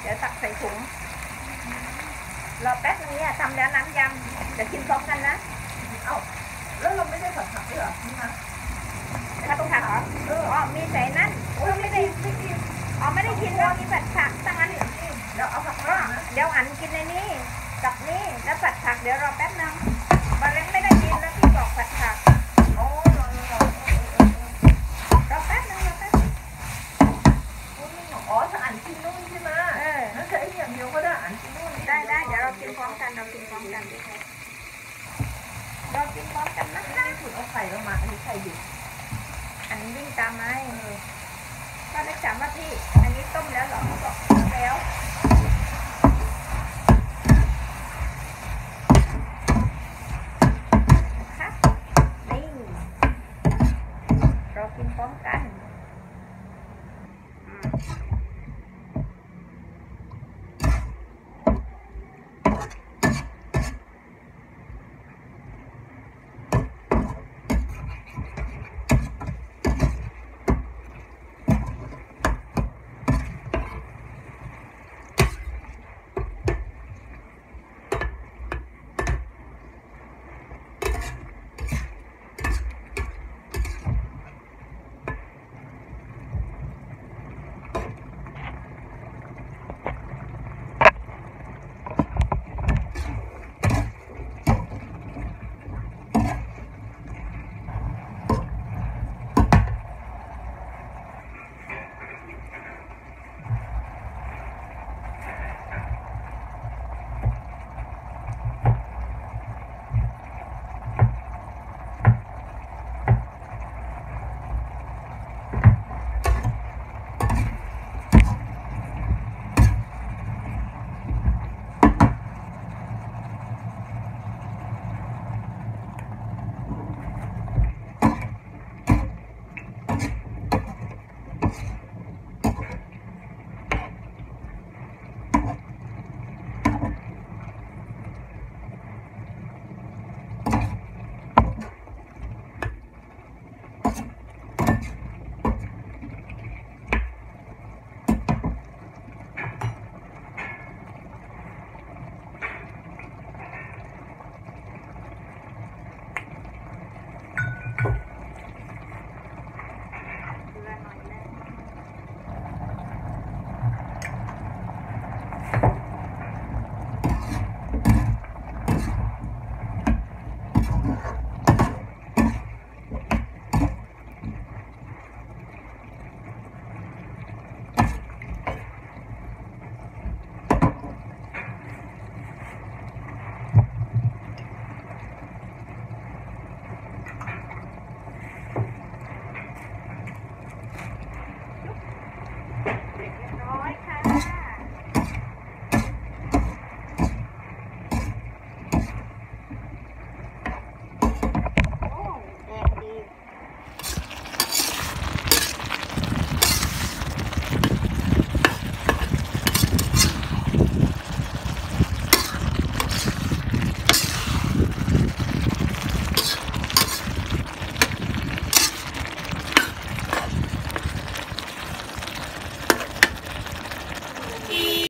ดี๋ยวตักใส่ถุงรอแป๊บนึงเนี่ยทำแล้วน้ำยำเดี๋ยวกินพร้อมกันนะเอ้าแล้วเราไม่ได้ผัดผักด้วยเหรอนี่นะผัดผักเหรออ๋อมีใส่นั่นไม่ได้กินอ๋อไม่ได้กินแล้วมีผัดผักตั้งนั้นแล้วเอาผักมาเดี๋ยวอันกินในนี้กับนี่แล้วผัดผักเดี๋ยวรอแป๊บนึงบาเล้งไม่ได้กินแล้วพี่บอกผัดผักโอ้รอแป๊บนึงอ๋อถ้าอันกินนู่นใช่ไหมนั่นแค่อย่างเดียวก็ได้อันกินนู่นได้เดี๋ยวเรากินพร้อมกันเรากินพร้อมกันนะคะคุณเอาไข่ลงมาอันนี้ไข่ดิบอันนี้วิ่งตามไหมก็ได้ถามว่าพี่อันนี้ต้มแล้วเหรอบอก